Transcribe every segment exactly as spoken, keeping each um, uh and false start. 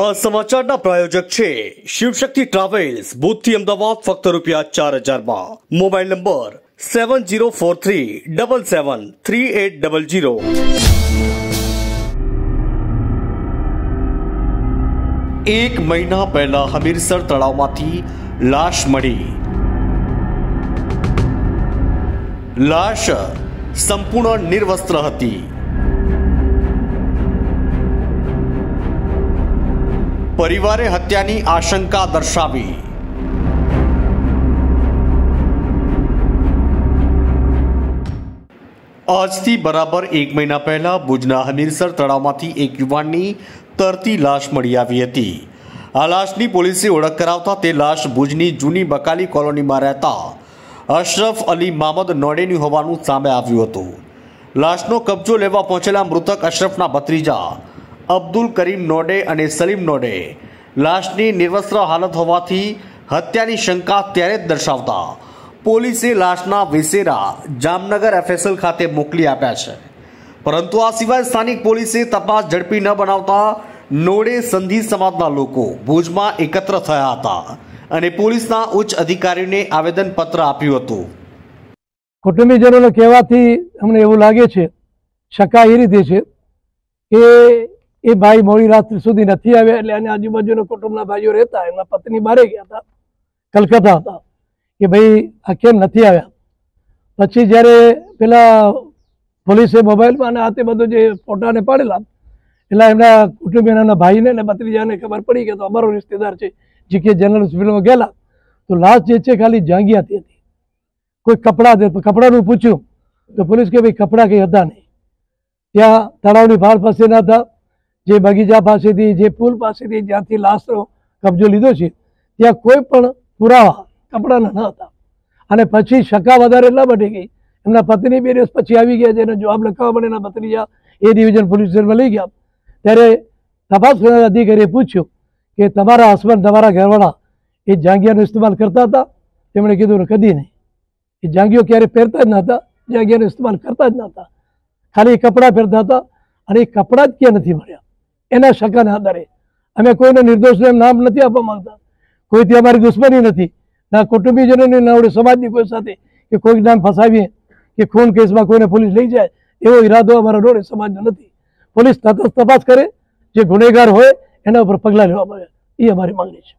આ સમાચારના પ્રાયોજક છે શિવશક્તિ ટ્રાવેલ્સ, ભૂતથી અમદાવાદ ફક્ત રૂપિયા ચાર હજારમાં. Mobile number seven zero four three double seven three eight double zero. એક મહિના પહેલા હમીરસર તળાવમાંથી લાશ મળી. લાશ સંપૂર્ણ નિર્વસ્ત્ર હતી. પરિવારે હત્યાની આશંકા દર્શાવી. આજથી બરાબર એક મહિના પહેલા ભુજના હમીરસર તળાવમાંથી એક યુવાનની તરતી લાશ મળી આવી હતી. આ લાશની પોલીસે ઓળખ કરાવતા તે લાશ ભુજની જૂની બકાલી કોલોનીમાં રહેતા અશરફ અલી મામદ નોડેની હોવાનું સામે આવ્યું હતું. લાશનો કબજો લેવા પહોંચેલા મૃતક અશરફના ભત્રીજા અબ્દુલ કરીમ નોડે અને સલીમ નોડે લાશની નિર્વસ્ત્ર હાલત હોવાથી હત્યાની શંકા ત્યારે જ દર્શાવતા પોલીસે લાશના વિસેરા જામનગર એફએસએલ ખાતે મોકલી આપ્યા છે. પરંતુ આ સિવાય સ્થાનિક પોલીસે તપાસ ઝડપી ન બનાવતા નોડે સંધી સમાજના લોકો ભુજમાં એકત્ર થયા હતા અને પોલીસના ઉચ્ચ અધિકારીઓને આવેદનપત્ર આપ્યું હતું. કુટુંબીજનોને કહેવાથી અમને એવું લાગે છે, શંકા એ રીતે છે કે એ ભાઈ મોડી રાત્રિ સુધી નથી આવ્યા. એટલે અને આજુબાજુના કુટુંબના ભાઈઓ રહેતા, એમના પત્ની બહાર ગયા હતા, કલકત્તા હતા, કે ભાઈ આ કેમ નથી આવ્યા. પછી જ્યારે પેલા પોલીસે મોબાઈલમાં અને આ તે બધું જે ફોટાને પાડેલા, એટલે એમના કુટુંબીના ભાઈને ને ભત્રીજાને ખબર પડી કે તો અમારો રિશ્તેદાર છે, જે કે જનરલ હોસ્પિટલમાં ગયેલા તો લાશ જે છે ખાલી જાંગિયાતી હતી. કોઈ કપડાં દે કપડાનું પૂછ્યું તો પોલીસ કે ભાઈ કપડાં કંઈ હતા નહીં. ત્યાં તળાવની ભાર પાસે ના હતા, જે બગીચા પાસેથી, જે પુલ પાસેથી જ્યાંથી લાશનો કબજો લીધો છે ત્યાં કોઈ પણ પુરાવા કપડાના ન હતા. અને પછી શંકા વધારે એટલા માટે ગઈ, એમના પત્ની બે દિવસ પછી આવી ગયા, જેને જવાબ લખાવવા માટે એના ભત્રીજા એ ડિવિઝન પોલીસ સ્ટેશનમાં લઈ ગયા. ત્યારે તપાસ કરનારા અધિકારીએ પૂછ્યું કે તમારા હસબન્ડ, તમારા ઘરવાળા એ જાંગિયાનો ઇસ્તેમાલ કરતા હતા? તેમણે કીધું કદી નહીં, એ જાંગીઓ ક્યારે પહેરતા જ નહોતા, જાંગિયાનો ઇસ્તેમાલ કરતા જ નહોતા, ખાલી કપડાં પહેરતા હતા. અને એ કપડાં જ ક્યાં નથી મળ્યા એના શંકાના આધારે અમે કોઈને નિર્દોષને નામ નથી આપવા માંગતા. કોઈથી અમારી દુશ્મની નથી, ના કુટુંબીજનોની, ના વડે સમાજની કોઈ સાથે કે કોઈ નામ ફસાવીએ કે ખૂન કેસમાં કોઈને પોલીસ લઈ જાય એવો ઈરાદો અમારા રોડે સમાજનો નથી. પોલીસ તટસ્થ તપાસ કરે, જે ગુનેગાર હોય એના ઉપર પગલાં લેવામાં આવે, એ અમારી માંગણી છે.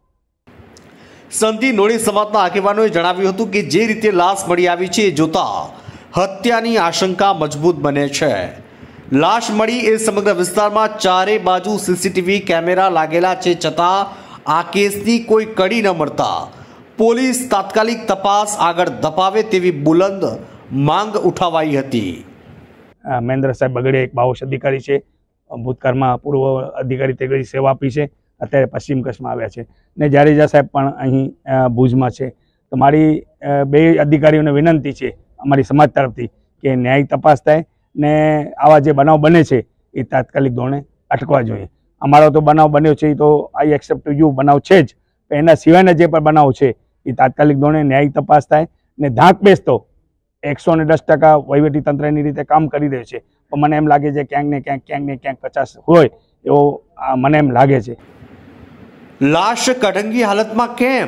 સંધી નોડી સમાજના આગેવાનોએ જણાવ્યું હતું કે જે રીતે લાશ મળી આવી છે એ જોતા હત્યાની આશંકા મજબૂત બને છે. લાશ મળી એ સમગ્ર વિસ્તારમાં ચારે બાજુ સીસીટીવી કેમેરા લાગેલા છે, છતાં આ કેસની કોઈ કડી ન મળતા પોલીસ તાત્કાલિક તપાસ આગળ ધપાવે તેવી બુલંદ માંગ ઉઠાવાઈ હતી. મહેન્દ્ર સાહેબ બગડે એક બાવોશ અધિકારી છે, ભૂતકાળમાં પૂર્વ અધિકારી તરીકે સેવા આપી છે, અત્યારે પશ્ચિમ કચ્છમાં આવ્યા છે, ને જાડેજા સાહેબ પણ અહીં ભુજમાં છે. તો મારી બે અધિકારીઓને વિનંતી છે અમારી સમાજ તરફથી કે ન્યાયિક તપાસ થાય ને આવા જે બનાવ બને છે એ તાત્કાલિક ધોરણે અટકવા જોઈએ. અમારો તો બનાવ બન્યો છે એ તો આઈ એક્સેપ્ટ ટુ યુ બનાવ છે જ, પણ એના સિવાયના જે પણ બનાવ છે એ તાત્કાલિક ધોરણે ન્યાયિક તપાસ થાય. ને ધાક બેસતો એકસો ને દસ ટકા વહીવટી તંત્ર એની રીતે કામ કરી રહ્યું છે, પણ મને એમ લાગે છે ક્યાંક ને ક્યાંક ક્યાંક ને ક્યાંક કચાશ હોય એવો મને એમ લાગે છે. લાશ કઢંગી હાલતમાં કેમ?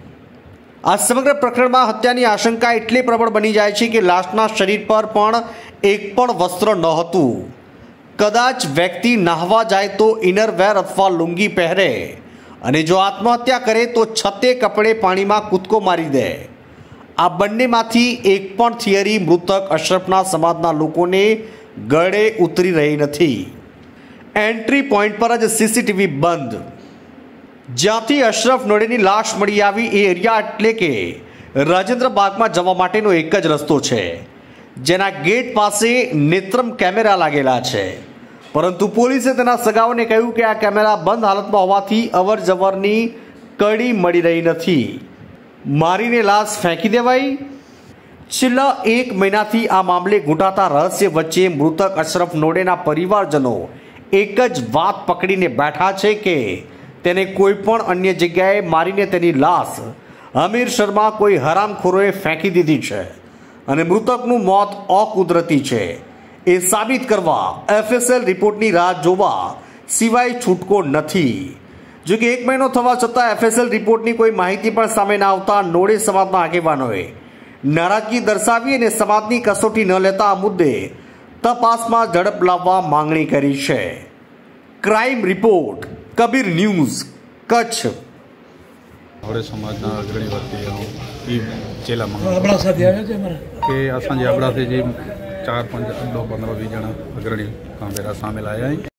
આ સમગ્ર પ્રકરણમાં હત્યાની આશંકા એટલી પ્રબળ બની જાય છે કે લાશના શરીર પર પણ એક પણ વસ્ત્ર ન હતું. કદાચ વ્યક્તિ નાહવા જાય તો ઇનરવેર અથવા લુંગી પહેરે, અને જો આત્મહત્યા કરે તો છતે કપડે પાણીમાં કૂદકો મારી દે. આ બંનેમાંથી એક પણ થિયરી મૃતક અશરફના સમાજના લોકોને ગળે ઉતરી રહી નથી. એન્ટ્રી પોઈન્ટ પર જ સીસીટીવી બંધ. જ્યાંથી અશરફ નોડેની લાશ મળી આવી એ એરિયા એટલે કે રાજેન્દ્ર બાગમાં જવા માટેનો એક જ રસ્તો છે, જેના ગેટ પાસે નેત્રમ કેમેરા લાગેલા છે. પરંતુ પોલીસે તેના સગાઓને કહ્યું કે આ કેમેરા બંધ હાલતમાં હોવાથી અવર જવરની કડી મળી રહી નથી. મારીને લાશ ફેંકી દેવાઈ. છેલ્લા એક મહિનાથી આ મામલે ગૂંટાતા રહસ્ય વચ્ચે મૃતક અશરફ નોડેના પરિવારજનો એક જ વાત પકડીને બેઠા છે કે તેને કોઈ પણ અન્ય જગ્યાએ મારીને તેની લાશ હમીરસરમાં કોઈ હરામખોરોએ ફેંકી દીધી છે અને મૃતકનું મોત અકુદરતી છે એ સાબિત કરવા એફએસએલ રિપોર્ટની રાહ જોવા સિવાય છૂટકો નથી. જો કે એક મહિનો થવા છતાં એફએસએલ રિપોર્ટની કોઈ માહિતી પણ સામે ના આવતા નોડે સમાજના આગેવાનોએ નારાજગી દર્શાવી અને સમાજની કસોટી ન લેતા આ મુદ્દે તપાસમાં ઝડપ લાવવા માંગણી કરી છે। Crime report Kabir news Kutch. मोड़े समाज अग्रणी वती ई चेला આપણા સાથે આવ્યા છે અમારા के असांजे अबड़ा से जी चार पंज दो पंद्रह वीह जना अग्रणी कामेरा शामिल आया हैं।